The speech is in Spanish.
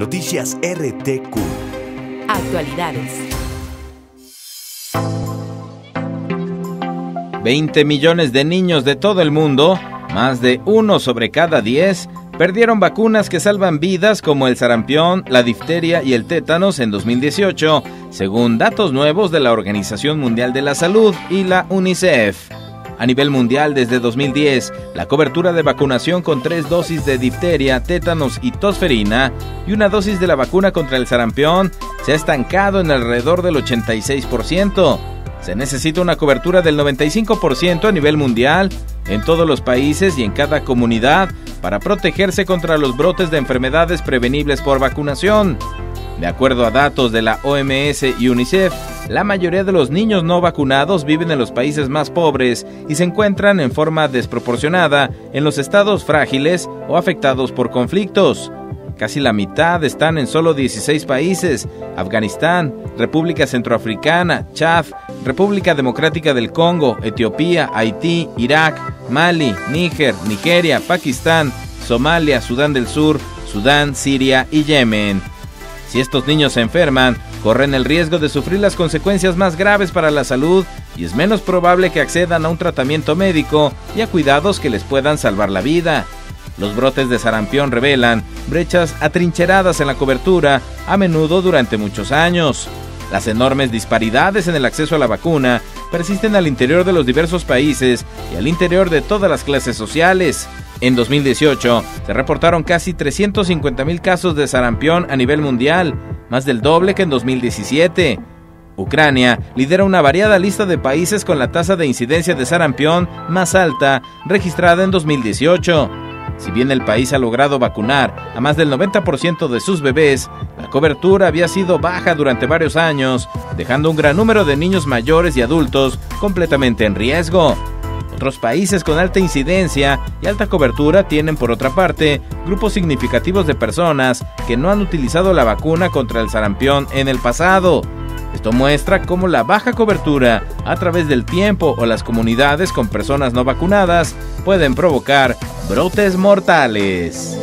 Noticias RTQ. Actualidades. 20 millones de niños de todo el mundo, más de 1 sobre cada 10, perdieron vacunas que salvan vidas como el sarampión, la difteria y el tétanos en 2018, según datos nuevos de la Organización Mundial de la Salud y la UNICEF. A nivel mundial, desde 2010, la cobertura de vacunación con 3 dosis de difteria, tétanos y tosferina y una dosis de la vacuna contra el sarampión se ha estancado en alrededor del 86%. Se necesita una cobertura del 95% a nivel mundial, en todos los países y en cada comunidad, para protegerse contra los brotes de enfermedades prevenibles por vacunación. De acuerdo a datos de la OMS y UNICEF, la mayoría de los niños no vacunados viven en los países más pobres y se encuentran en forma desproporcionada en los estados frágiles o afectados por conflictos. Casi la mitad están en solo 16 países: Afganistán, República Centroafricana, Chad, República Democrática del Congo, Etiopía, Haití, Irak, Mali, Níger, Nigeria, Pakistán, Somalia, Sudán del Sur, Sudán, Siria y Yemen. Si estos niños se enferman, corren el riesgo de sufrir las consecuencias más graves para la salud y es menos probable que accedan a un tratamiento médico y a cuidados que les puedan salvar la vida. Los brotes de sarampión revelan brechas atrincheradas en la cobertura, a menudo durante muchos años. Las enormes disparidades en el acceso a la vacuna persisten al interior de los diversos países y al interior de todas las clases sociales. En 2018, se reportaron casi 350,000 casos de sarampión a nivel mundial, más del doble que en 2017. Ucrania lidera una variada lista de países con la tasa de incidencia de sarampión más alta registrada en 2018. Si bien el país ha logrado vacunar a más del 90% de sus bebés, la cobertura había sido baja durante varios años, dejando un gran número de niños mayores y adultos completamente en riesgo. Otros países con alta incidencia y alta cobertura tienen, por otra parte, grupos significativos de personas que no han utilizado la vacuna contra el sarampión en el pasado. Esto muestra cómo la baja cobertura a través del tiempo o las comunidades con personas no vacunadas pueden provocar brotes mortales.